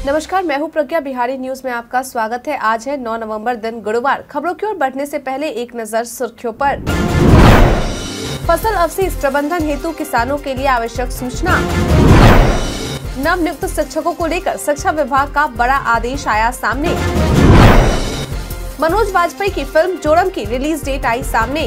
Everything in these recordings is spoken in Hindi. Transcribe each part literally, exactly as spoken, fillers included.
नमस्कार, मैं हूं प्रज्ञा। बिहारी न्यूज में आपका स्वागत है। आज है नौ नवंबर, दिन गुरुवार। खबरों की ओर बढ़ने से पहले एक नजर सुर्खियों पर। फसल अवशेष प्रबंधन हेतु किसानों के लिए आवश्यक सूचना। नव नियुक्त शिक्षकों को लेकर शिक्षा विभाग का बड़ा आदेश आया सामने। मनोज वाजपेयी की फिल्म जोड़म की रिलीज डेट आई सामने।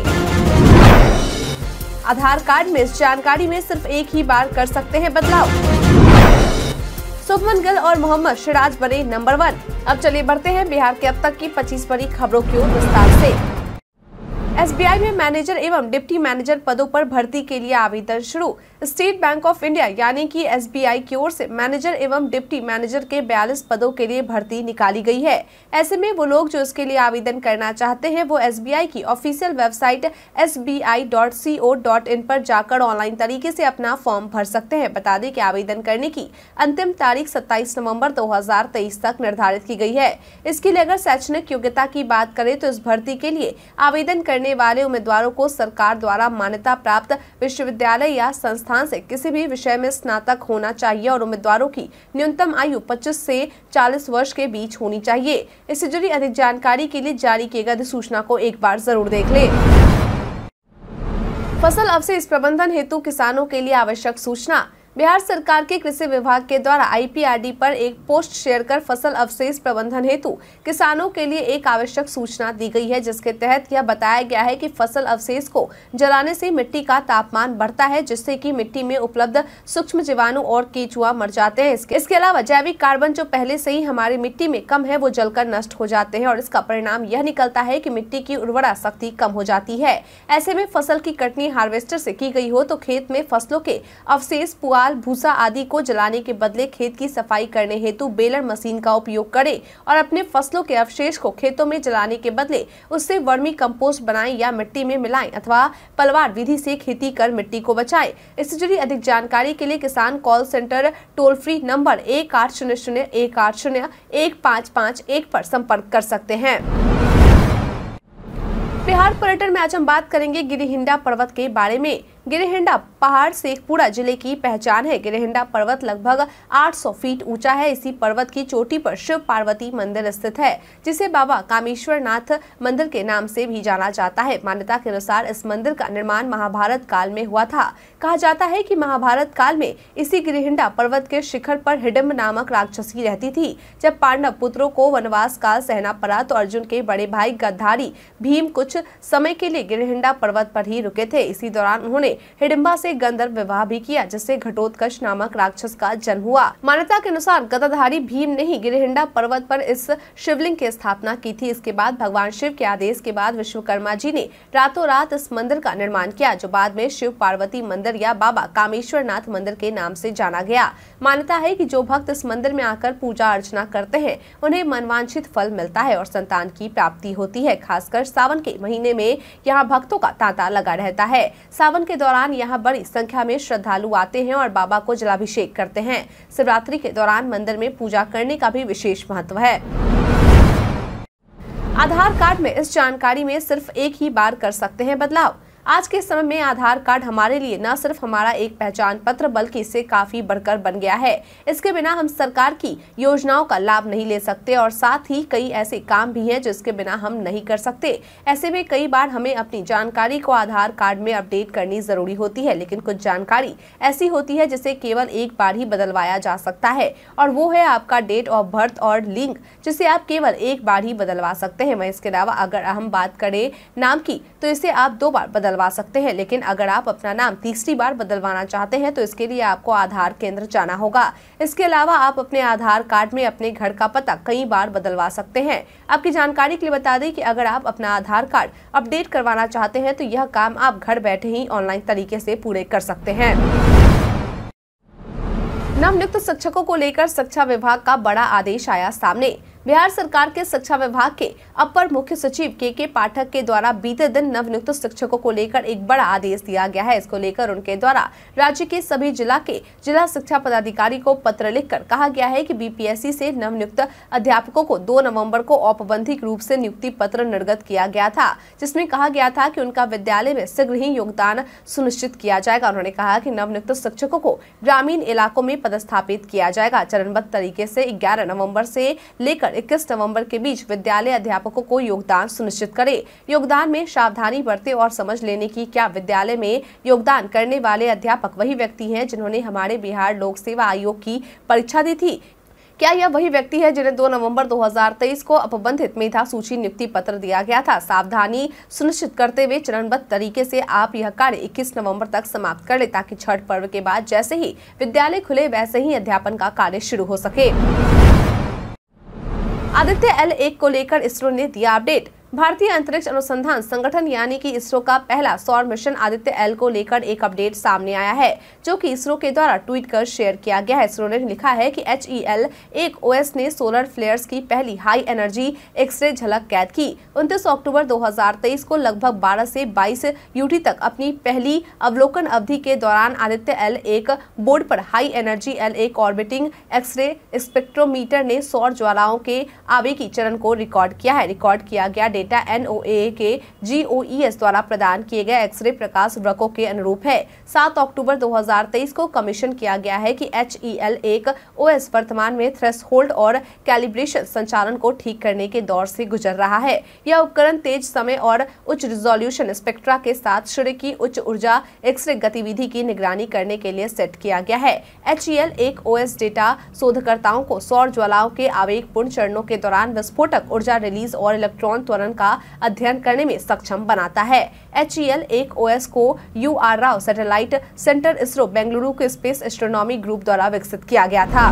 आधार कार्ड में इस जानकारी में सिर्फ एक ही बार कर सकते हैं बदलाव। शुभमन गिल और मोहम्मद सिराज बने नंबर वन। अब चलिए बढ़ते हैं बिहार के अब तक की पच्चीस बड़ी खबरों की ओर विस्तार से। एस बी आई में मैनेजर एवं डिप्टी मैनेजर पदों पर भर्ती के लिए आवेदन शुरू। स्टेट बैंक ऑफ इंडिया यानी कि एस बी आई की ओर से मैनेजर एवं डिप्टी मैनेजर के बयालीस पदों के लिए भर्ती निकाली गई है। ऐसे में वो लोग जो इसके लिए आवेदन करना चाहते हैं वो एस बी आई की official website S B I dot C O dot in पर जाकर ऑनलाइन तरीके से अपना फॉर्म भर सकते हैं। बता दें कि आवेदन करने की अंतिम तारीख सत्ताईस नवंबर दो हजार तेईस तक निर्धारित की गई है। इसके लिए अगर शैक्षणिक योग्यता की बात करें तो इस भर्ती के लिए आवेदन करने वाले उम्मीदवारों को सरकार द्वारा मान्यता प्राप्त विश्वविद्यालय या संस्थान से किसी भी विषय में स्नातक होना चाहिए और उम्मीदवारों की न्यूनतम आयु पच्चीस से चालीस वर्ष के बीच होनी चाहिए। इससे जुड़ी अधिक जानकारी के लिए जारी किए गए अधिसूचना को एक बार जरूर देख लें। फसल अवशेष प्रबंधन हेतु किसानों के लिए आवश्यक सूचना। बिहार सरकार के कृषि विभाग के द्वारा आई पी आर डी पर एक पोस्ट शेयर कर फसल अवशेष प्रबंधन हेतु किसानों के लिए एक आवश्यक सूचना दी गई है, जिसके तहत यह बताया गया है कि फसल अवशेष को जलाने से मिट्टी का तापमान बढ़ता है, जिससे कि मिट्टी में उपलब्ध सूक्ष्म जीवाणु और केंचुआ मर जाते हैं। इसके, इसके अलावा जैविक कार्बन जो पहले से ही हमारी मिट्टी में कम है वो जलकर नष्ट हो जाते हैं और इसका परिणाम यह निकलता है कि मिट्टी की उर्वरा शक्ति कम हो जाती है। ऐसे में फसल की कटनी हार्वेस्टर से की गई हो तो खेत में फसलों के अवशेष, पुआल, भूसा आदि को जलाने के बदले खेत की सफाई करने हेतु बेलर मशीन का उपयोग करें और अपने फसलों के अवशेष को खेतों में जलाने के बदले उससे वर्मी कंपोस्ट बनाएं या मिट्टी में मिलाएं अथवा पलवार विधि से खेती कर मिट्टी को बचाएं। इससे जुड़ी अधिक जानकारी के लिए किसान call centre toll free number एक आठ शून्य शून्य एक आठ शून्य एक पाँच पाँच एक पर संपर्क कर सकते हैं। बिहार पर्यटन में आज हम बात करेंगे गिरिहिंडा पर्वत के बारे में। गिरिहिंडा पहाड़ शेखपुरा जिले की पहचान है। गिरिहिंडा पर्वत लगभग आठ सौ फीट ऊंचा है। इसी पर्वत की चोटी पर शिव पार्वती मंदिर स्थित है, जिसे बाबा कामेश्वर नाथ मंदिर के नाम से भी जाना जाता है। मान्यता के अनुसार इस मंदिर का निर्माण महाभारत काल में हुआ था। कहा जाता है कि महाभारत काल में इसी गिरिहिंडा पर्वत के शिखर पर हिडिंब नामक राक्षसी रहती थी। जब पांडव पुत्रों को वनवास काल सहना पड़ा तो अर्जुन के बड़े भाई गद्धारी भीम कुछ समय के लिए गिरिहिंडा पर्वत पर ही रुके थे। इसी दौरान उन्होंने हिडिंबा से गंधर्व विवाह भी किया, जिससे घटोत्कच नामक राक्षस का जन्म हुआ। मान्यता के अनुसार गदाधारी भीम ने ही गिरिहिंडा पर्वत पर इस शिवलिंग की स्थापना की थी। इसके बाद भगवान शिव के आदेश के बाद विश्वकर्मा जी ने रातों रात इस मंदिर का निर्माण किया, जो बाद में शिव पार्वती मंदिर या बाबा कामेश्वर नाथ मंदिर के नाम से जाना गया। मान्यता है कि जो भक्त इस मंदिर में आकर पूजा अर्चना करते हैं उन्हें मनवांछित फल मिलता है और संतान की प्राप्ति होती है। खासकर सावन के महीने में यहाँ भक्तों का तांता लगा रहता है। सावन के दौरान यहाँ बड़ी संख्या में श्रद्धालु आते हैं और बाबा को जलाभिषेक करते हैं। शिवरात्रि के दौरान मंदिर में पूजा करने का भी विशेष महत्व है। आधार कार्ड में इस जानकारी में सिर्फ एक ही बार कर सकते हैं बदलाव। आज के समय में आधार कार्ड हमारे लिए न सिर्फ हमारा एक पहचान पत्र बल्कि इससे काफी बढ़कर बन गया है। इसके बिना हम सरकार की योजनाओं का लाभ नहीं ले सकते और साथ ही कई ऐसे काम भी हैं जिसके बिना हम नहीं कर सकते। ऐसे में कई बार हमें अपनी जानकारी को आधार कार्ड में अपडेट करनी जरूरी होती है, लेकिन कुछ जानकारी ऐसी होती है जिसे केवल एक बार ही बदलवाया जा सकता है और वो है आपका डेट ऑफ बर्थ और लिंक, जिसे आप केवल एक बार ही बदलवा सकते हैं। वहीं इसके अलावा अगर हम बात करें नाम की तो इसे आप दो बार बदल सकते हैं, लेकिन अगर आप अपना नाम तीसरी बार बदलवाना चाहते हैं तो इसके लिए आपको आधार केंद्र जाना होगा। इसके अलावा आप अपने आधार कार्ड में अपने घर का पता कई बार बदलवा सकते हैं। आपकी जानकारी के लिए बता दें कि अगर आप अपना आधार कार्ड अपडेट करवाना चाहते हैं तो यह काम आप घर बैठे ही ऑनलाइन तरीके से पूरे कर सकते हैं। नवनियुक्त शिक्षकों को लेकर शिक्षा विभाग का बड़ा आदेश आया सामने। बिहार सरकार के शिक्षा विभाग के अपर मुख्य सचिव के के पाठक के द्वारा बीते दिन नवनियुक्त शिक्षकों को लेकर एक बड़ा आदेश दिया गया है। इसको लेकर उनके द्वारा राज्य के सभी जिला के जिला शिक्षा पदाधिकारी को पत्र लिखकर कहा गया है कि बीपीएससी से नवनियुक्त अध्यापकों को दो नवंबर को औपबंधिक रूप से नियुक्ति पत्र निर्गत किया गया था, जिसमें कहा गया था कि उनका विद्यालय में शीघ्र ही योगदान सुनिश्चित किया जाएगा। उन्होंने कहा कि नवनियुक्त शिक्षकों को ग्रामीण इलाकों में पदस्थापित किया जाएगा। चरणबद्ध तरीके से ग्यारह नवंबर से लेकर इक्कीस नवंबर के बीच विद्यालय अध्यापकों को योगदान सुनिश्चित करे। योगदान में सावधानी बरते और समझ लेने की क्या विद्यालय में योगदान करने वाले अध्यापक वही व्यक्ति हैं जिन्होंने हमारे बिहार लोक सेवा आयोग की परीक्षा दी थी? क्या यह वही व्यक्ति है जिन्हें दो नवंबर दो हज़ार तेईस को अपबंधित मेधा सूची नियुक्ति पत्र दिया गया था? सावधानी सुनिश्चित करते हुए चरणबद्ध तरीके से आप यह कार्य इक्कीस नवंबर तक समाप्त कर ले, ताकि छठ पर्व के बाद जैसे ही विद्यालय खुले वैसे ही अध्यापन का कार्य शुरू हो सके। आदित्य एल एक को लेकर इसरो ने दिया अपडेट। भारतीय अंतरिक्ष अनुसंधान संगठन यानी कि इसरो का पहला सौर मिशन आदित्य एल को लेकर एक अपडेट सामने आया है, जो कि इसरो के द्वारा ट्वीट कर शेयर किया गया है। इसरो ने लिखा है कि एच ई एल एक ओ एस ने सोलर फ्लेयर्स की पहली हाई एनर्जी एक्सरे झलक कैद की। उनतीस अक्टूबर दो हज़ार तेईस को लगभग बारह से बाईस यूटी तक अपनी पहली अवलोकन अवधि के दौरान आदित्य एल एक बोर्ड पर हाई एनर्जी एल एक ऑर्बिटिंग एक्सरे स्पेक्ट्रोमीटर ने सौर ज्वालाओं के आवेगी चरण को रिकॉर्ड किया है। रिकॉर्ड किया गया डेटा एन ओ ए के जी ओ ई एस द्वारा प्रदान किए गए एक्सरे प्रकाश वृक्कों के अनुरूप है। सात अक्टूबर दो हज़ार तेईस को कमीशन किया गया है कि एच ई एल एक ओ एस वर्तमान में थ्रेशोल्ड और कैलिब्रेशन संचालन को ठीक करने के दौर से गुजर रहा है। यह उपकरण तेज समय और उच्च रिजोल्यूशन स्पेक्ट्रा के साथ सूर्य की उच्च ऊर्जा एक्सरे गतिविधि की निगरानी करने के लिए सेट किया गया है। एच ई एल एक ओ एस डेटा शोधकर्ताओं को सौर ज्वालाओं के आवेगपूर्ण चरणों के दौरान विस्फोटक ऊर्जा रिलीज और इलेक्ट्रॉन त्वरण का अध्ययन करने में सक्षम बनाता है। एच ई एल एक ओ एस को U R Rao satellite centre ISRO Bengaluru के स्पेस एस्ट्रोनॉमी ग्रुप द्वारा विकसित किया गया था।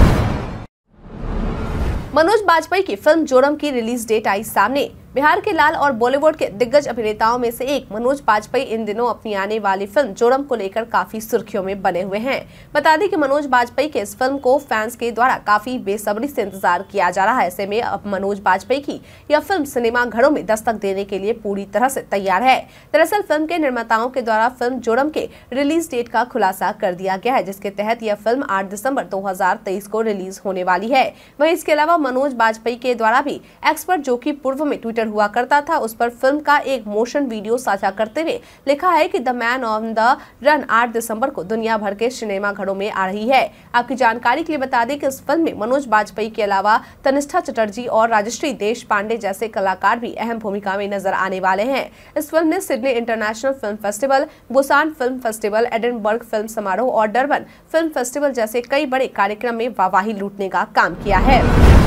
मनोज बाजपेयी की फिल्म जोरम की रिलीज डेट आई सामने। बिहार के लाल और बॉलीवुड के दिग्गज अभिनेताओं में से एक मनोज बाजपेयी इन दिनों अपनी आने वाली फिल्म जोरम को लेकर काफी सुर्खियों में बने हुए हैं। बता दें कि मनोज बाजपेयी के इस फिल्म को फैंस के द्वारा काफी बेसब्री से इंतजार किया जा रहा है। ऐसे में अब मनोज बाजपेयी की यह फिल्म सिनेमा घरों में दस्तक देने के लिए पूरी तरह से तैयार है। दरअसल फिल्म के निर्माताओं के द्वारा फिल्म जोरम के रिलीज डेट का खुलासा कर दिया गया है, जिसके तहत यह फिल्म आठ दिसंबर दो हजार तेईस को रिलीज होने वाली है। वहीं इसके अलावा मनोज बाजपेयी के द्वारा भी एक्सपर्ट, जो की पूर्व में ट्विटर हुआ करता था, उस पर फिल्म का एक मोशन वीडियो साझा करते हुए लिखा है कि the man on the run आठ दिसंबर को दुनिया भर के सिनेमा घरों में आ रही है। आपकी जानकारी के लिए बता दें कि इस फिल्म में मनोज बाजपेयी के अलावा तनिष्ठा चटर्जी और राजश्री देशपांडे जैसे कलाकार भी अहम भूमिका में नजर आने वाले हैं। इस फिल्म ने Sydney international film festival, Busan film festival, Edinburgh film समारोह और डरबन फिल्म फेस्टिवल जैसे कई बड़े कार्यक्रम में वाहवाही लूटने का काम किया है।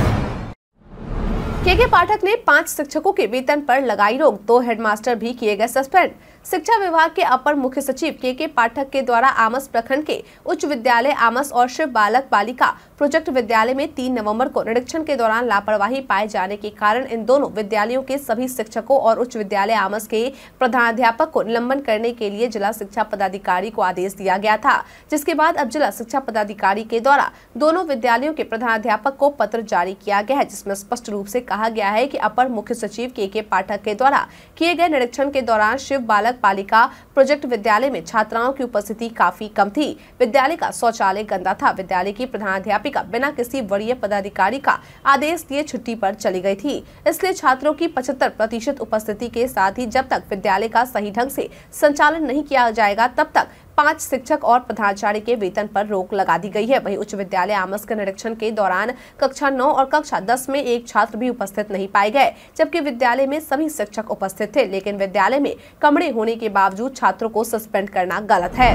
के के पाठक ने पांच शिक्षकों के वेतन पर लगाई रोक, दो हेडमास्टर भी किए गए सस्पेंड। शिक्षा विभाग के अपर मुख्य सचिव के के पाठक के द्वारा आमस प्रखंड के उच्च विद्यालय आमस और शिव बालक बालिका प्रोजेक्ट विद्यालय में तीन नवंबर को निरीक्षण के दौरान लापरवाही पाए जाने के कारण इन दोनों विद्यालयों के सभी शिक्षकों और उच्च विद्यालय आमस के प्रधानाध्यापक को निलंबन करने के लिए जिला शिक्षा पदाधिकारी को आदेश दिया गया था, जिसके बाद अब जिला शिक्षा पदाधिकारी के द्वारा दोनों विद्यालयों के प्रधानाध्यापक को पत्र जारी किया गया है, जिसमें स्पष्ट रूप से कहा गया है कि अपर मुख्य सचिव के के पाठक के द्वारा किए गए निरीक्षण के दौरान शिव बालक बालिका प्रोजेक्ट विद्यालय में छात्राओं की उपस्थिति काफी कम थी। विद्यालय का शौचालय गंदा था। विद्यालय की प्रधानाध्यापिका बिना किसी वरीय पदाधिकारी का आदेश दिए छुट्टी पर चली गई थी। इसलिए छात्रों की पचहत्तर प्रतिशत उपस्थिति के साथ ही जब तक विद्यालय का सही ढंग से संचालन नहीं किया जाएगा तब तक पांच शिक्षक और प्रधानाचार्य के वेतन पर रोक लगा दी गई है। वहीं उच्च विद्यालय आमस के निरीक्षण के दौरान कक्षा नौ और कक्षा दस में एक छात्र भी उपस्थित नहीं पाए गए, जबकि विद्यालय में सभी शिक्षक उपस्थित थे, लेकिन विद्यालय में कमरे होने के बावजूद छात्रों को सस्पेंड करना गलत है।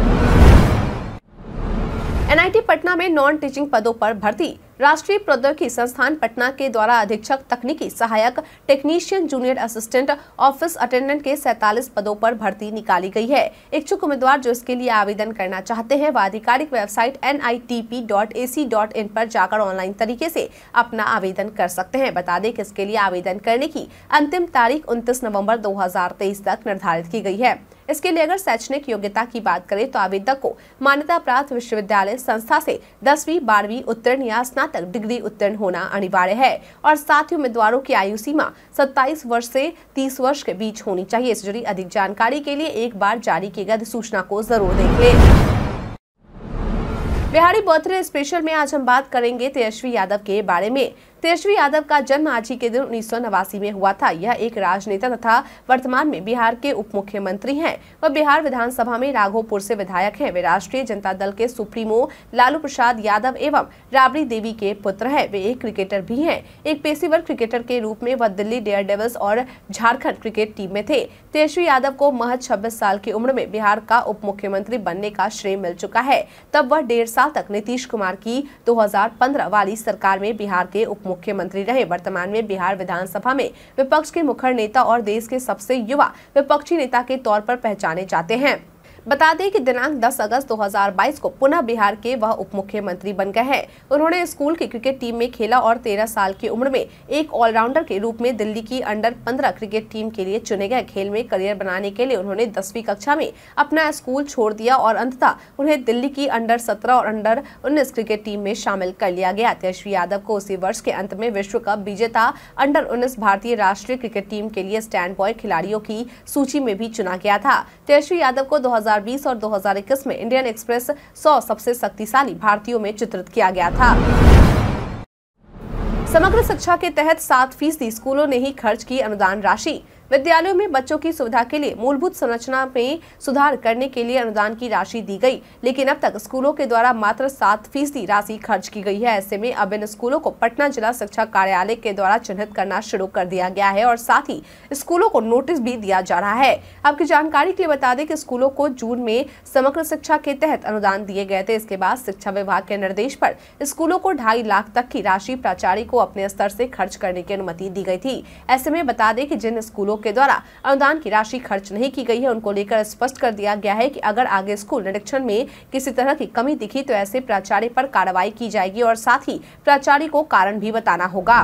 एन आई टी पटना में नॉन टीचिंग पदों पर भर्ती। राष्ट्रीय प्रौद्योगिकी संस्थान पटना के द्वारा अधीक्षक तकनीकी सहायक technician junior assistant office attendant के सैंतालीस पदों पर भर्ती निकाली गई है। इच्छुक उम्मीदवार जो इसके लिए आवेदन करना चाहते हैं वह आधिकारिक website N I T P dot A C dot in पर जाकर ऑनलाइन तरीके से अपना आवेदन कर सकते हैं। बता दें कि इसके लिए आवेदन करने की अंतिम तारीख उनतीस नवंबर दो हजार तेईस तक निर्धारित की गई है। इसके लिए अगर शैक्षणिक योग्यता की बात करें तो आवेदक को मान्यता प्राप्त विश्वविद्यालय संस्था से दसवीं बारहवीं उत्तीर्ण या स्नातक डिग्री उत्तीर्ण होना अनिवार्य है और साथ ही उम्मीदवारों की आयु सीमा सत्ताईस वर्ष से तीस वर्ष के बीच होनी चाहिए। इससे जुड़ी अधिक जानकारी के लिए एक बार जारी की गई अधिसूचना को जरूर देख लें। बिहारी बर्थडे स्पेशल में आज हम बात करेंगे तेजस्वी यादव के बारे में। तेजस्वी यादव का जन्म आज ही के दिन उन्नीस सौ नवासी में हुआ था। यह एक राजनेता तथा वर्तमान में बिहार के उप मुख्यमंत्री हैं। वह बिहार विधानसभा में राघोपुर से विधायक हैं। वे राष्ट्रीय जनता दल के सुप्रीमो लालू प्रसाद यादव एवं राबड़ी देवी के पुत्र हैं। वे एक क्रिकेटर भी हैं। एक पेशेवर क्रिकेटर के रूप में वह दिल्ली डेयरडेविल्स और झारखंड क्रिकेट टीम में थे। तेजस्वी यादव को महज छब्बीस साल की उम्र में बिहार का उप मुख्यमंत्री बनने का श्रेय मिल चुका है। तब वह डेढ़ साल तक नीतीश कुमार की दो हजार पंद्रह वाली सरकार में बिहार के उप मुख्यमंत्री रहे। वर्तमान में बिहार विधानसभा में विपक्ष के मुखर नेता और देश के सबसे युवा विपक्षी नेता के तौर पर पहचाने जाते हैं। बता दें कि दिनांक दस अगस्त दो हज़ार बाईस को पुनः बिहार के वह उप मुख्यमंत्री बन गए हैं। उन्होंने स्कूल की क्रिकेट टीम में खेला और तेरह साल की उम्र में एक ऑलराउंडर के रूप में दिल्ली की अंडर पंद्रह क्रिकेट टीम के लिए चुने गए। खेल में करियर बनाने के लिए उन्होंने दसवीं कक्षा में अपना स्कूल छोड़ दिया और अंततः उन्हें दिल्ली की अंडर सत्रह और अंडर उन्नीस क्रिकेट टीम में शामिल कर लिया गया। तेजस्वी यादव को उसी वर्ष के अंत में विश्व कप विजेता अंडर उन्नीस भारतीय राष्ट्रीय क्रिकेट टीम के लिए स्टैंड बॉय खिलाड़ियों की सूची में भी चुना गया था। तेजस्वी यादव को दो हजार बीस और दो हज़ार इक्कीस में इंडियन एक्सप्रेस सौ सबसे शक्तिशाली भारतीयों में चित्रित किया गया था। समग्र शिक्षा के तहत सात फीसदी स्कूलों ने ही खर्च की अनुदान राशि। विद्यालयों में बच्चों की सुविधा के लिए मूलभूत संरचना में सुधार करने के लिए अनुदान की राशि दी गई, लेकिन अब तक स्कूलों के द्वारा मात्र सात फीसदी राशि खर्च की गई है। ऐसे में अब इन स्कूलों को पटना जिला शिक्षा कार्यालय के द्वारा चिन्हित करना शुरू कर दिया गया है और साथ ही स्कूलों को नोटिस भी दिया जा रहा है। आपकी जानकारी के लिए बता दें कि स्कूलों को जून में समग्र शिक्षा के तहत अनुदान दिए गए थे। इसके बाद शिक्षा विभाग के निर्देश पर स्कूलों को ढाई लाख तक की राशि प्राचार्य को अपने स्तर से खर्च करने की अनुमति दी गई थी। ऐसे में बता दें कि जिन स्कूलों के द्वारा अनुदान की राशि खर्च नहीं की गई है उनको लेकर स्पष्ट कर दिया गया है कि अगर आगे स्कूल निरीक्षण में किसी तरह की कमी दिखी तो ऐसे प्राचार्य पर कार्रवाई की जाएगी और साथ ही प्राचार्य को कारण भी बताना होगा।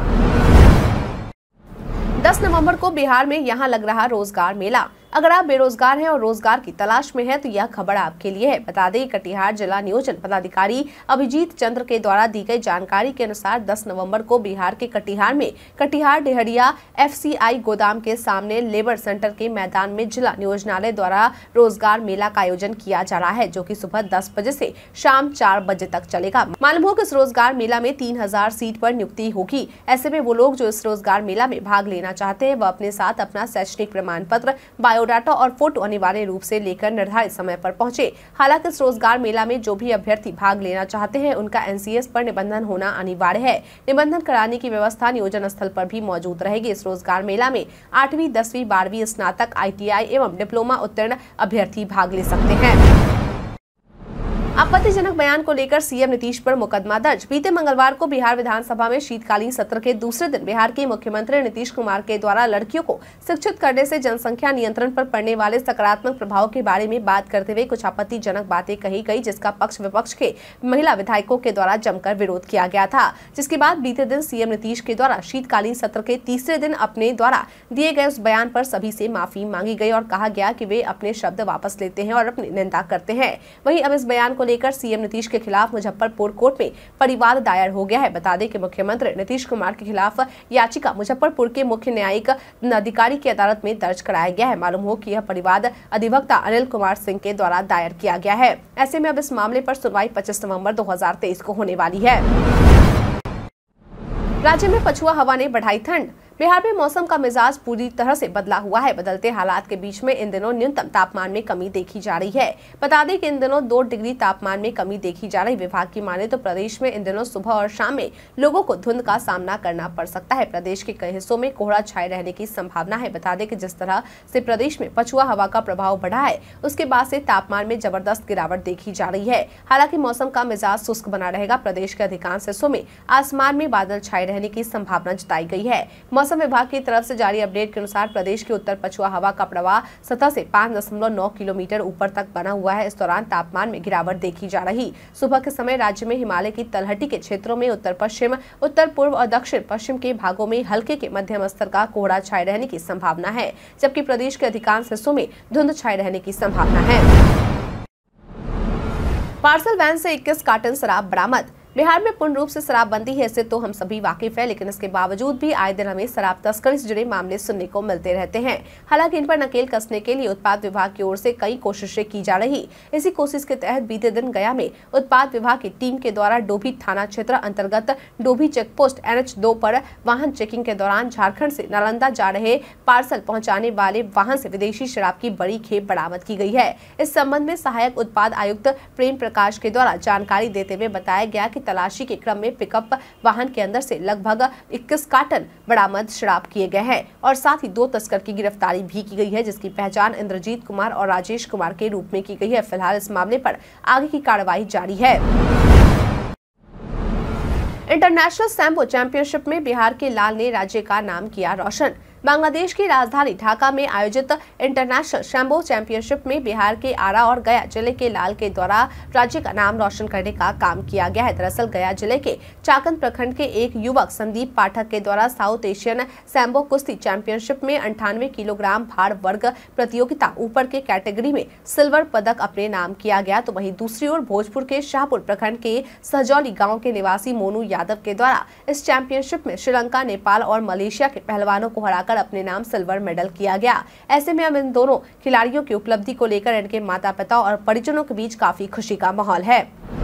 दस नवंबर को बिहार में यहां लग रहा रोजगार मेला। अगर आप बेरोजगार हैं और रोजगार की तलाश में हैं तो यह खबर आपके लिए है। बता दें कटिहार जिला नियोजन पदाधिकारी अभिजीत चंद्र के द्वारा दी गई जानकारी के अनुसार दस नवंबर को बिहार के कटिहार में कटिहार डेहरिया एफसीआई गोदाम के सामने लेबर सेंटर के मैदान में जिला नियोजनालय द्वारा रोजगार मेला का आयोजन किया जा रहा है, जो कि सुबह दस बजे से शाम चार बजे तक चलेगा। मालूम हो कि इस रोजगार मेला में तीन हजार सीट पर नियुक्ति होगी। ऐसे में वो लोग जो इस रोजगार मेला में भाग लेना चाहते हैं वह अपने साथ अपना शैक्षणिक प्रमाण पत्र, बायोडाटा और फोटो अनिवार्य रूप से लेकर निर्धारित समय पर पहुंचे। हालांकि इस रोजगार मेला में जो भी अभ्यर्थी भाग लेना चाहते हैं उनका एनसीएस पर निबंधन होना अनिवार्य है। निबंधन कराने की व्यवस्था नियोजन स्थल पर भी मौजूद रहेगी। इस रोजगार मेला में आठवीं दसवीं बारहवीं स्नातक आईटीआई एवं डिप्लोमा उत्तीर्ण अभ्यर्थी भाग ले सकते हैं। आपत्तिजनक बयान को लेकर सीएम नीतीश पर मुकदमा दर्ज। बीते मंगलवार को बिहार विधानसभा में शीतकालीन सत्र के दूसरे दिन बिहार के मुख्यमंत्री नीतीश कुमार के द्वारा लड़कियों को शिक्षित करने से जनसंख्या नियंत्रण पर पड़ने वाले सकारात्मक प्रभाव के बारे में बात करते हुए कुछ आपत्तिजनक बातें कही गई, जिसका पक्ष विपक्ष के महिला विधायकों के द्वारा जमकर विरोध किया गया था। जिसके बाद बीते दिन सीएम नीतीश के द्वारा शीतकालीन सत्र के तीसरे दिन अपने द्वारा दिए गए उस बयान पर सभी से माफी मांगी गई और कहा गया कि वे अपने शब्द वापस लेते हैं और अपनी निंदा करते हैं। वहीं अब इस बयान को लेकर सीएम नीतीश के खिलाफ मुजफ्फरपुर कोर्ट में परिवाद दायर हो गया है। बता दें कि मुख्यमंत्री नीतीश कुमार के खिलाफ याचिका मुजफ्फरपुर के मुख्य न्यायिक अधिकारी की अदालत में दर्ज कराया गया है। मालूम हो कि यह परिवाद अधिवक्ता अनिल कुमार सिंह के द्वारा दायर किया गया है। ऐसे में अब इस मामले पर सुनवाई पच्चीस नवंबर दो हजार तेईस को होने वाली है। राज्य में पछुआ हवा ने बढ़ाई ठंड। बिहार में मौसम का मिजाज पूरी तरह से बदला हुआ है। बदलते हालात के बीच में इन दिनों न्यूनतम तापमान में कमी देखी जा रही है। बता दें कि इन दिनों दो डिग्री तापमान में कमी देखी जा रही। विभाग की माने तो प्रदेश में इन दिनों सुबह और शाम में लोगों को धुंध का सामना करना पड़ सकता है। प्रदेश के कई हिस्सों में कोहरा छाए रहने की संभावना है। बता दें कि जिस तरह से प्रदेश में पछुआ हवा का प्रभाव बढ़ा है उसके बाद से तापमान में जबरदस्त गिरावट देखी जा रही है। हालांकि मौसम का मिजाज शुष्क बना रहेगा। प्रदेश के अधिकांश हिस्सों में आसमान में बादल छाए रहने की संभावना जताई गई है। मौसम मौसम विभाग की तरफ से जारी अपडेट के अनुसार प्रदेश के उत्तर पछुआ हवा का प्रवाह सतह से पाँच दशमलव नौ किलोमीटर ऊपर तक बना हुआ है। इस दौरान तापमान में गिरावट देखी जा रही। सुबह के समय राज्य में हिमालय की तलहटी के क्षेत्रों में उत्तर पश्चिम, उत्तर पूर्व और दक्षिण पश्चिम के भागों में हल्के के मध्यम स्तर का कोहरा छाए रहने की संभावना है, जबकि प्रदेश के अधिकांश हिस्सों में धुंध छाए रहने की संभावना है। पार्सल वैन से इक्कीस कार्टन शराब बरामद। बिहार में पूर्ण रूप से शराबबंदी है, इससे तो हम सभी वाकिफ है, लेकिन इसके बावजूद भी आए दिन हमें शराब तस्करी से जुड़े मामले सुनने को मिलते रहते हैं। हालांकि इन पर नकेल कसने के लिए उत्पाद विभाग की ओर से कई कोशिशें की जा रही। इसी कोशिश के तहत बीते दिन गया में उत्पाद विभाग की टीम के द्वारा डोभी थाना क्षेत्र अंतर्गत डोभी चेकपोस्ट एन एच दो पर वाहन चेकिंग के दौरान झारखंड से नालंदा जा रहे पार्सल पहुँचाने वाले वाहन से विदेशी शराब की बड़ी खेप बरामद की गई है। इस संबंध में सहायक उत्पाद आयुक्त प्रेम प्रकाश के द्वारा जानकारी देते हुए बताया गया कि तलाशी के क्रम में पिकअप वाहन के अंदर से लगभग इक्कीस कार्टन बरामद शराब किए गए हैं और साथ ही दो तस्कर की गिरफ्तारी भी की गई है, जिसकी पहचान इंद्रजीत कुमार और राजेश कुमार के रूप में की गई है। फिलहाल इस मामले पर आगे की कार्रवाई जारी है। इंटरनेशनल सैम्बो चैंपियनशिप में बिहार के लाल ने राज्य का नाम किया रोशन। बांग्लादेश की राजधानी ढाका में आयोजित इंटरनेशनल सैम्बो चैंपियनशिप में बिहार के आरा और गया जिले के लाल के द्वारा राज्य का नाम रोशन करने का काम किया गया है। दरअसल गया जिले के चाकंद प्रखंड के एक युवक संदीप पाठक के द्वारा साउथ एशियन सैम्बो कुश्ती चैंपियनशिप में अंठानवे किलोग्राम भार वर्ग प्रतियोगिता ऊपर के कैटेगरी में सिल्वर पदक अपने नाम किया गया। तो वहीं दूसरी ओर भोजपुर के शाहपुर प्रखंड के सहजौली गाँव के निवासी मोनू यादव के द्वारा इस चैंपियनशिप में श्रीलंका, नेपाल और मलेशिया के पहलवानों को हराकर अपने नाम सिल्वर मेडल किया गया। ऐसे में अब इन दोनों खिलाड़ियों की उपलब्धि को लेकर इनके माता पिता और परिजनों के बीच काफी खुशी का माहौल है।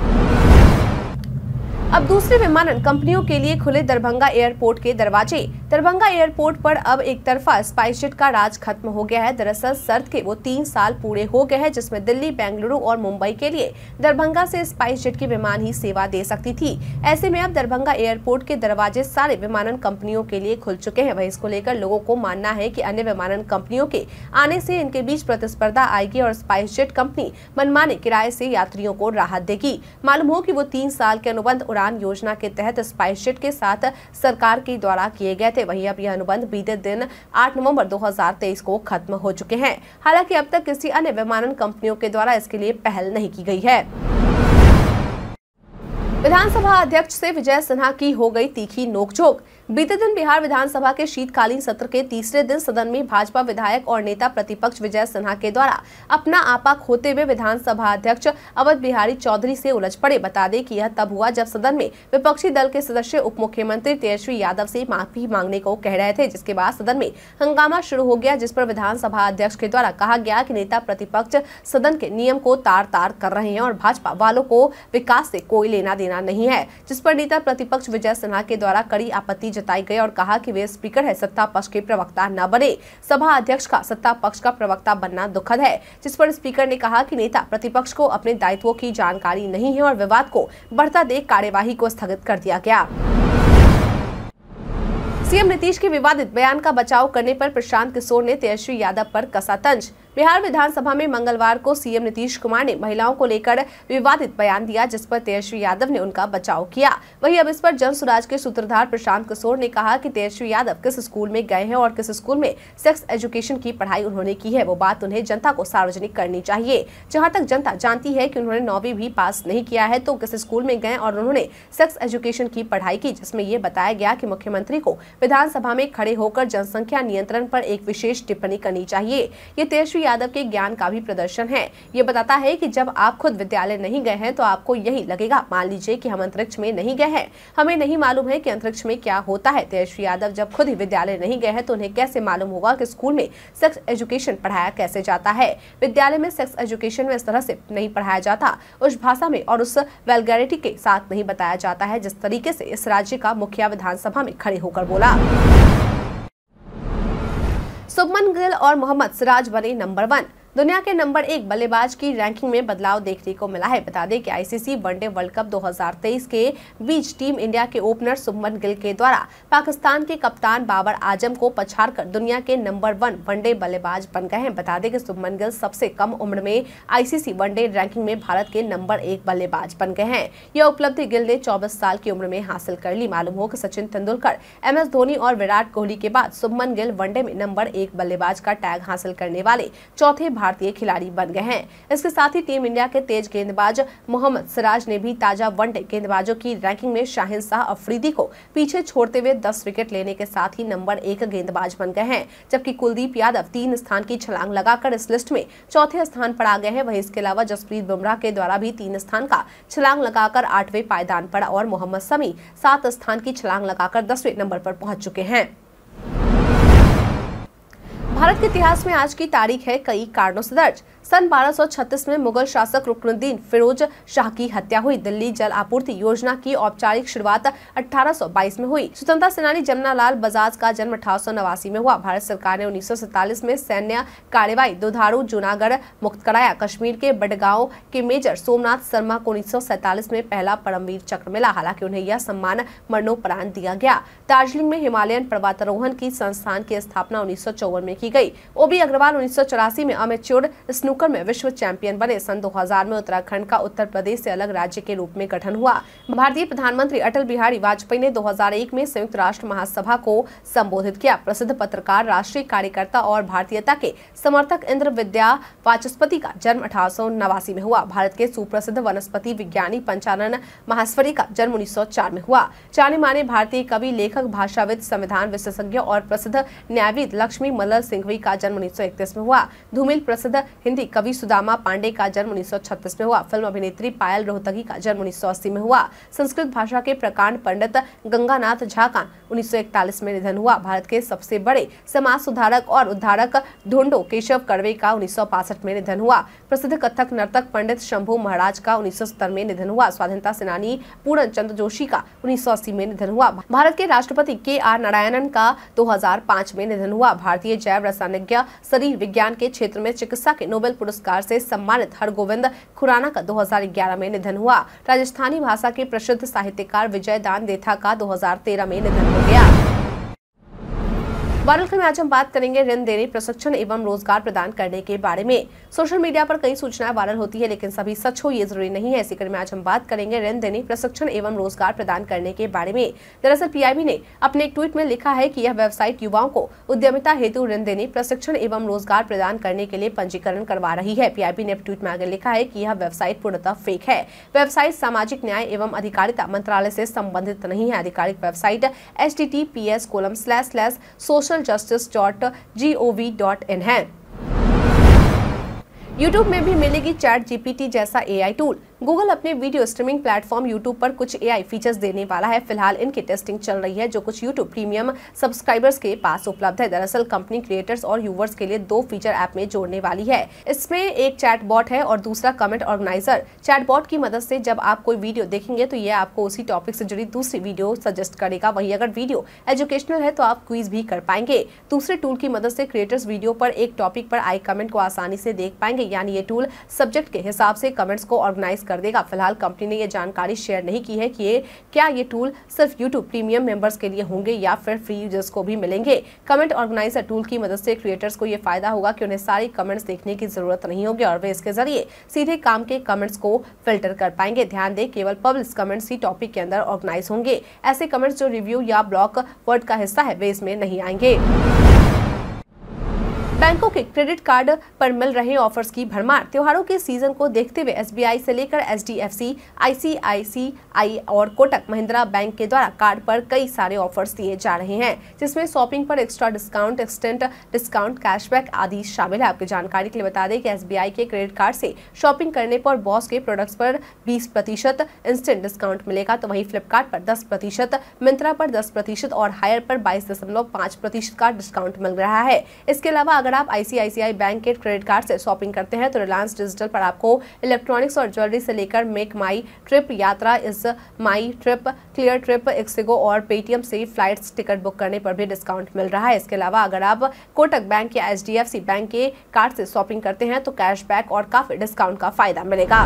अब दूसरी विमानन कंपनियों के लिए खुले दरभंगा एयरपोर्ट के दरवाजे। दरभंगा एयरपोर्ट पर अब एक तरफा स्पाइसजेट का राज खत्म हो गया है। दरअसल शर्त के वो तीन साल पूरे हो गए हैं, जिसमें दिल्ली, बेंगलुरु और मुंबई के लिए दरभंगा से स्पाइसजेट की विमान ही सेवा दे सकती थी। ऐसे में अब दरभंगा एयरपोर्ट के दरवाजे सारे विमानन कंपनियों के लिए खुल चुके हैं। वही इसको लेकर लोगों को मानना है कि अन्य विमानन कंपनियों के आने से इनके बीच प्रतिस्पर्धा आएगी और स्पाइसजेट कंपनी मनमाने किराए से यात्रियों को राहत देगी। मालूम हो कि वो तीन साल के अनुबंध उड़ान योजना के तहत स्पाइसजेट के साथ सरकार के द्वारा किए गए थे। वहीं अब यह अनुबंध बीते दिन आठ नवंबर दो हज़ार तेईस को खत्म हो चुके हैं। हालांकि अब तक किसी अन्य विमानन कंपनियों के द्वारा इसके लिए पहल नहीं की गई है। विधानसभा अध्यक्ष से विजय सिन्हा की हो गई तीखी नोकझोंक। बीते दिन बिहार विधानसभा के शीतकालीन सत्र के तीसरे दिन सदन में भाजपा विधायक और नेता प्रतिपक्ष विजय सिन्हा के द्वारा अपना आपा खोते हुए विधानसभा अध्यक्ष अवध बिहारी चौधरी से उलझ पड़े। बता दें कि यह तब हुआ जब सदन में विपक्षी दल के सदस्य उप मुख्यमंत्री तेजस्वी यादव से माफी मांगने को कह रहे थे, जिसके बाद सदन में हंगामा शुरू हो गया, जिस पर विधानसभा अध्यक्ष के द्वारा कहा गया कि नेता प्रतिपक्ष सदन के नियम को तार तार कर रहे हैं और भाजपा वालों को विकास से कोई लेना देना नहीं है। जिस पर नेता प्रतिपक्ष विजय सिन्हा के द्वारा कड़ी आपत्ति जताई गई और कहा कि वे स्पीकर है, सत्ता पक्ष के प्रवक्ता न बने। सभा अध्यक्ष का सत्ता पक्ष का प्रवक्ता बनना दुखद है। जिस पर स्पीकर ने कहा कि नेता प्रतिपक्ष को अपने दायित्वों की जानकारी नहीं है और विवाद को बढ़ता देख कार्यवाही को स्थगित कर दिया गया। सीएम नीतीश के विवादित बयान का बचाव करने पर प्रशांत किशोर ने तेजस्वी यादव पर कसा तंज। बिहार विधानसभा में मंगलवार को सीएम नीतीश कुमार ने महिलाओं को लेकर विवादित बयान दिया, जिस पर तेजस्वी यादव ने उनका बचाव किया। वहीं अब इस पर जन सुराज के सूत्रधार प्रशांत किशोर ने कहा कि तेजस्वी यादव किस स्कूल में गए हैं और किस स्कूल में सेक्स एजुकेशन की पढ़ाई उन्होंने की है, वो बात उन्हें जनता को सार्वजनिक करनी चाहिए। जहाँ तक जनता जानती है कि उन्होंने नौवीं भी पास नहीं किया है, तो किस स्कूल में गए और उन्होंने सेक्स एजुकेशन की पढ़ाई की, जिसमें ये बताया गया कि मुख्यमंत्री को विधानसभा में खड़े होकर जनसंख्या नियंत्रण पर एक विशेष टिप्पणी करनी चाहिए। ये तेजस्वी यादव के ज्ञान का भी प्रदर्शन है। ये बताता है कि जब आप खुद विद्यालय नहीं गए हैं तो आपको यही लगेगा। मान लीजिए कि हम अंतरिक्ष में नहीं गए हैं, हमें नहीं मालूम है कि अंतरिक्ष में क्या होता है। तेजस्वी यादव जब खुद ही विद्यालय नहीं गए हैं तो उन्हें कैसे मालूम होगा कि स्कूल में सेक्स एजुकेशन पढ़ाया कैसे जाता है। विद्यालय में सेक्स एजुकेशन में इस तरह से नहीं पढ़ाया जाता, उस भाषा में और उस वल्गैरिटी के साथ नहीं बताया जाता है जिस तरीके से इस राज्य का मुखिया विधानसभा में खड़े होकर बोला। शुभमन गिल और मोहम्मद सिराज बने नंबर वन। दुनिया के नंबर एक बल्लेबाज की रैंकिंग में बदलाव देखने को मिला है। बता दें कि आईसीसी वनडे वर्ल्ड कप दो हज़ार तेईस के बीच टीम इंडिया के ओपनर शुभमन गिल के द्वारा पाकिस्तान के कप्तान बाबर आजम को पछाड़कर दुनिया के नंबर वन वनडे बल्लेबाज बन गए हैं। बता दें कि शुभमन गिल सबसे कम उम्र में आईसीसी वनडे रैंकिंग में भारत के नंबर एक बल्लेबाज बन गए हैं। यह उपलब्धि गिल ने चौबीस साल की उम्र में हासिल कर ली। मालूम हो कि सचिन तेंदुलकर, एम एस धोनी और विराट कोहली के बाद शुभमन गिल वनडे में नंबर एक बल्लेबाज का टैग हासिल करने वाले चौथे भारतीय खिलाड़ी बन गए हैं। इसके साथ ही टीम इंडिया के तेज गेंदबाज मोहम्मद सिराज ने भी ताजा वनडे गेंदबाजों की रैंकिंग में शाहिन शाह अफरीदी को पीछे छोड़ते हुए दस विकेट लेने के साथ ही नंबर एक गेंदबाज बन गए हैं, जबकि कुलदीप यादव तीन स्थान की छलांग लगाकर इस लिस्ट में चौथे स्थान पर आ गए हैं। वहीं इसके अलावा जसप्रीत बुमराह के द्वारा भी तीन स्थान का छलांग लगाकर आठवें पायदान पर और मोहम्मद शमी सात स्थान की छलांग लगाकर दसवें नंबर पर पहुंच चुके हैं। भारत के इतिहास में आज की तारीख है कई कारणों से दर्ज। सन बारह सौ छत्तीस में मुगल शासक रुकनुद्दीन फिरोज शाह की हत्या हुई। दिल्ली जल आपूर्ति योजना की औपचारिक शुरुआत अठारह सौ बाईस में हुई। स्वतंत्रता सेनानी जमनालाल बजाज का जन्म अठारह सौ नवासी में हुआ। भारत सरकार ने उन्नीस सौ सैंतालीस में सैन्य कार्यवाही दुधारू जूनागढ़ मुक्त कराया। कश्मीर के बडगांव के मेजर सोमनाथ शर्मा को उन्नीस सौ सैंतालीस में पहला परमवीर चक्र मिला। हालांकि उन्हें यह सम्मान मरणोपरांत दिया गया। दार्जिलिंग में हिमालयन पर्वतारोहण की संस्थान की स्थापना उन्नीस सौ चौवन में की गई। ओबी अग्रवाल उन्नीस सौ चौरासी में अमेच्योर स्नूकर में विश्व चैंपियन बने। सन दो हज़ार में उत्तराखंड का उत्तर प्रदेश से अलग राज्य के रूप में गठन हुआ। भारतीय प्रधानमंत्री अटल बिहारी वाजपेयी ने दो हज़ार एक में संयुक्त राष्ट्र महासभा को संबोधित किया। प्रसिद्ध पत्रकार, राष्ट्रीय कार्यकर्ता और भारतीयता के समर्थक इंद्र विद्या वाचस्पति का जन्म अठारह सौ नवासी में हुआ। भारत के सुप्रसिद्ध वनस्पति विज्ञानी पंचानन माहेश्वरी का जन्म उन्नीस सौ चार में हुआ। जाने माने भारतीय कवि, लेखक, भाषाविद, संविधान विशेषज्ञ और प्रसिद्ध न्यायविद लक्ष्मी मल्ल सिंघवी का जन्म उन्नीस सौ इकतीस में हुआ। धूमिल प्रसिद्ध हिंदी कवि सुदामा पांडे का जन्म उन्नीस सौ छत्तीस में हुआ। फिल्म अभिनेत्री पायल रोहतगी का जन्म उन्नीस सौ अस्सी में हुआ। संस्कृत भाषा के प्रकांड पंडित गंगानाथ झा का उन्नीस सौ इकतालीस में निधन हुआ। भारत के सबसे बड़े समाज सुधारक और उद्धारक ढूंढो केशव कर्वे का उन्नीस सौ बासठ में निधन हुआ। प्रसिद्ध कथक नर्तक पंडित शंभू महाराज का उन्नीस सौ सत्तर में निधन हुआ। स्वाधीनता सेनानी पूर्ण चंद्र जोशी का उन्नीस सौ अस्सी में निधन हुआ। भारत के राष्ट्रपति के आर नारायणन का दो हज़ार पाँच में निधन हुआ। भारतीय जैव रसायनज्ञ, शरीर विज्ञान के क्षेत्र में चिकित्सा के नोबेल पुरस्कार से सम्मानित हरगोविंद खुराना का दो हज़ार ग्यारह में निधन हुआ। राजस्थानी भाषा के प्रसिद्ध साहित्यकार विजय दान देथा का दो हज़ार तेरह में निधन हो गया। वायरल में आज हम बात करेंगे ऋण देने, प्रशिक्षण एवं रोजगार प्रदान करने के बारे में। सोशल मीडिया पर कई सूचनाएं वायरल होती है, लेकिन सभी सच हो ये जरूरी नहीं है। इसी क्रम में आज हम बात करेंगे ऋण देने, प्रशिक्षण एवं रोजगार प्रदान करने के बारे में। दरअसल पीआईबी ने अपने एक ट्वीट में लिखा है कि यह वेबसाइट युवाओं को उद्यमिता हेतु ऋण देने, प्रशिक्षण एवं रोजगार प्रदान करने के लिए पंजीकरण करवा रही है। पीआईबी ने ट्वीट में आगे लिखा है कि यह वेबसाइट पूर्णतः फेक है। वेबसाइट सामाजिक न्याय एवं अधिकारिता मंत्रालय से संबंधित नहीं है। आधिकारिक website H T T P S colon slash slash social justice dot G O V dot in है। यूट्यूब में भी मिलेगी चैट जीपीटी जैसा एआई टूल। गूगल अपने वीडियो स्ट्रीमिंग प्लेटफॉर्म यूट्यूब पर कुछ एआई फीचर्स देने वाला है। फिलहाल इनकी टेस्टिंग चल रही है, जो कुछ यूट्यूब प्रीमियम सब्सक्राइबर्स के पास उपलब्ध है। दरअसल कंपनी क्रिएटर्स और यूवर्स के लिए दो फीचर ऐप में जोड़ने वाली है। इसमें एक चैट बॉट है और दूसरा कमेंट ऑर्गेनाइजर। चैट बॉट की मदद से जब आप कोई वीडियो देखेंगे तो यह आपको उसी टॉपिक से जुड़ी दूसरी वीडियो सजेस्ट करेगा। वहीं अगर वीडियो एजुकेशनल है तो आप क्विज भी कर पाएंगे। दूसरे टूल की मदद से क्रिएटर्स वीडियो पर एक टॉपिक पर आए कमेंट को आसानी से देख पाएंगे, यानी ये टूल सब्जेक्ट के हिसाब से कमेंट्स को ऑर्गेनाइज कर देगा। फिलहाल कंपनी ने यह जानकारी शेयर नहीं की है कि ये क्या ये टूल सिर्फ यूट्यूब प्रीमियम मेंबर्स के लिए होंगे या फिर फ्री यूजर्स को भी मिलेंगे। कमेंट ऑर्गेनाइजर टूल की मदद से क्रिएटर्स को ये फायदा होगा कि उन्हें सारी कमेंट्स देखने की जरूरत नहीं होगी और वे इसके जरिए सीधे काम के कमेंट्स को फिल्टर कर पाएंगे। ध्यान दें, केवल पब्लिश कमेंट्स ही टॉपिक के अंदर ऑर्गेनाइज होंगे। ऐसे कमेंट्स जो रिव्यू या ब्लॉक वर्ड का हिस्सा है वे इसमें नहीं आएंगे। बैंकों के क्रेडिट कार्ड पर मिल रहे ऑफर्स की भरमार। त्योहारों के सीजन को देखते हुए एसबीआई से लेकर एचडीएफसी, आईसीआईसीआई और कोटक महिंद्रा बैंक के द्वारा कार्ड पर कई सारे ऑफर्स दिए जा रहे हैं, जिसमें शॉपिंग पर extra discount, extent discount, cashback आदि शामिल है। आपकी जानकारी के लिए बता दें कि एसबीआई के क्रेडिट कार्ड से शॉपिंग करने पर बॉस के प्रोडक्ट्स पर बीस प्रतिशत इंस्टेंट डिस्काउंट मिलेगा, तो वहीं फ्लिपकार्ट पर दस प्रतिशत, मिंत्रा पर दस प्रतिशत और हायर पर बाईस दशमलव पाँच प्रतिशत का डिस्काउंट मिल रहा है। इसके अलावा अगर आप आईसीआईसीआई बैंक के क्रेडिट कार्ड से शॉपिंग करते हैं तो रिलायंस डिजिटल पर आपको इलेक्ट्रॉनिक्स और ज्वेलरी से लेकर make my trip, Yatra ease my trip, clear trip, ixigo और पेटीएम से फ्लाइट्स टिकट बुक करने पर भी डिस्काउंट मिल रहा है। इसके अलावा अगर आप कोटक बैंक या एचडीएफसी बैंक के कार्ड से शॉपिंग करते हैं तो कैशबैक और काफी डिस्काउंट का फायदा मिलेगा।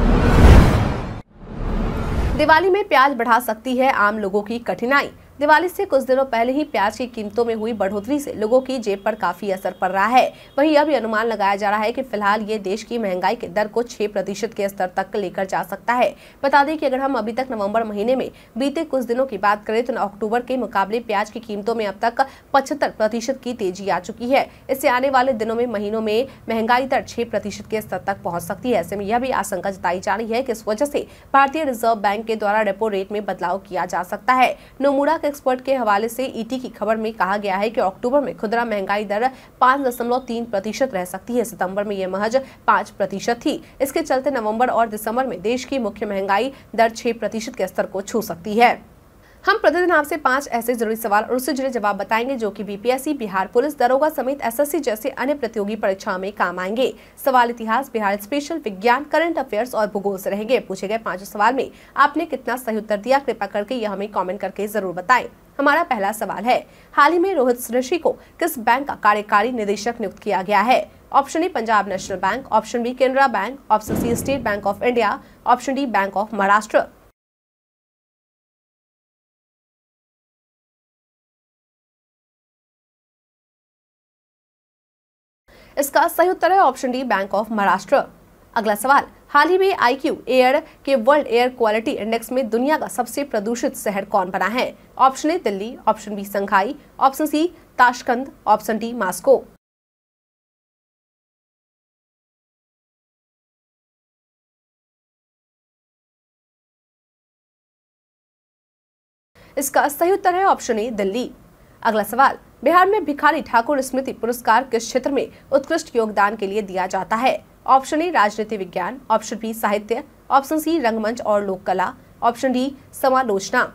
दिवाली में प्याज बढ़ा सकती है आम लोगों की कठिनाई। दिवाली से कुछ दिनों पहले ही प्याज की कीमतों में हुई बढ़ोतरी से लोगों की जेब पर काफी असर पड़ रहा है। वहीं अब अनुमान लगाया जा रहा है कि फिलहाल ये देश की महंगाई के दर को छह प्रतिशत के स्तर तक लेकर जा सकता है। बता दें कि अगर हम अभी तक नवंबर महीने में बीते कुछ दिनों की बात करें तो अक्टूबर के मुकाबले प्याज की कीमतों में अब तक पचहत्तर प्रतिशत की तेजी आ चुकी है। इससे आने वाले दिनों में महीनों में महंगाई दर छह प्रतिशत के स्तर तक पहुंच सकती है। ऐसे में यह भी आशंका जताई जा रही है कि इस वजह से भारतीय रिजर्व बैंक के द्वारा रेपो रेट में बदलाव किया जा सकता है। नोमुरा एक्सपर्ट के हवाले से ईटी की खबर में कहा गया है कि अक्टूबर में खुदरा महंगाई दर पाँच दशमलव तीन प्रतिशत रह सकती है। सितंबर में यह महज पाँच प्रतिशत थी। इसके चलते नवंबर और दिसंबर में देश की मुख्य महंगाई दर छह प्रतिशत के स्तर को छू सकती है। हम प्रतिदिन आपसे पांच ऐसे जरूरी सवाल और उससे जुड़े जवाब बताएंगे जो कि बीपीएससी, बिहार पुलिस दरोगा समेत एसएससी जैसे अन्य प्रतियोगी परीक्षाओं में काम आएंगे। सवाल इतिहास, बिहार स्पेशल, विज्ञान, करंट अफेयर्स और भूगोल से रहेंगे। पूछे गए पांचों सवाल में आपने कितना सही उत्तर दिया, कृपया करके यह हमें कॉमेंट करके जरूर बताएं। हमारा पहला सवाल है, हाल ही में रोहित ऋषि को किस बैंक का कार्यकारी निदेशक नियुक्त किया गया है? Option A Punjab national bank, option B Canara bank, option C state bank of India, option D bank of Maharashtra. इसका सही उत्तर है option D bank of Maharashtra. अगला सवाल, हाल ही में आईक्यू एयर के वर्ल्ड एयर क्वालिटी इंडेक्स में दुनिया का सबसे प्रदूषित शहर कौन बना है? Option A Delhi, option B Shanghai, option C Tashkent, option D Moscow. इसका सही उत्तर है ऑप्शन ए दिल्ली। अगला सवाल, बिहार में भिखारी ठाकुर स्मृति पुरस्कार किस क्षेत्र में उत्कृष्ट योगदान के लिए दिया जाता है? ऑप्शन ए राजनीति विज्ञान, ऑप्शन बी साहित्य, ऑप्शन सी रंगमंच और लोक कला, ऑप्शन डी समालोचना।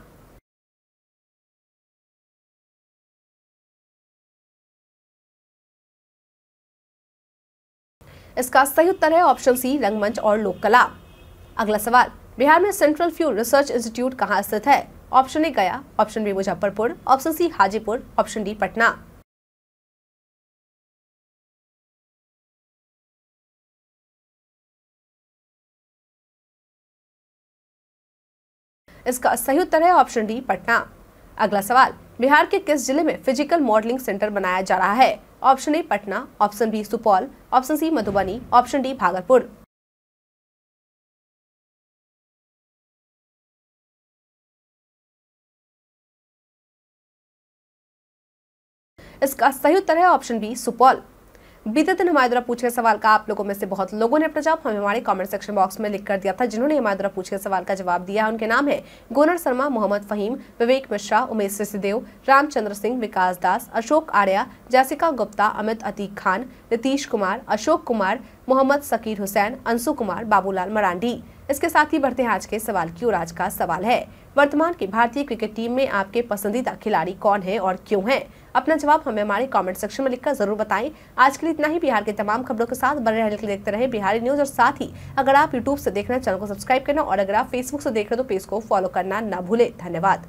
इसका सही उत्तर है ऑप्शन सी रंगमंच और लोक कला। अगला सवाल, बिहार में सेंट्रल फ्यूल रिसर्च इंस्टीट्यूट कहाँ स्थित है? Option A Gaya, option B Muzaffarpur, option C Hajipur, option D Patna. इसका सही उत्तर है ऑप्शन डी पटना। अगला सवाल, बिहार के किस जिले में फिजिकल मॉडलिंग सेंटर बनाया जा रहा है? Option A Patna, option B Supaul, option C Madhubani, option D Bhagalpur. इसका सही उत्तर है ऑप्शन बी सुपौल। बीते दिन हमारे द्वारा पूछे सवाल का आप लोगों में से बहुत लोगों ने अपना जवाब हमें हमारे कमेंट सेक्शन बॉक्स में लिख कर दिया था। जिन्होंने हमारे द्वारा पूछे सवाल का जवाब दिया है उनके नाम है गोनर शर्मा, मोहम्मद फहीम, विवेक मिश्रा, उमेश सिसदेव, रामचंद्र सिंह, विकास दास, अशोक आर्या, जैसिका गुप्ता, अमित अतीक खान, नीतीश कुमार, अशोक कुमार, मोहम्मद सकीर हुसैन, अंशु कुमार, बाबूलाल मरांडी। इसके साथ ही बढ़ते हैं आज के सवाल की ओर। आज का सवाल है, वर्तमान की भारतीय क्रिकेट टीम में आपके पसंदीदा खिलाड़ी कौन है और क्यों हैं? अपना जवाब हमें हमारे कमेंट सेक्शन में लिखकर जरूर बताएं। आज के लिए इतना ही। बिहार के तमाम खबरों के साथ बने रहने के लिए देखते रहे बिहारी न्यूज। और साथ ही अगर आप यूट्यूब से देख रहे हैं चैनल को सब्सक्राइब करना और अगर आप फेसबुक से देख रहे हैं तो पेज को फॉलो करना न भूले। धन्यवाद।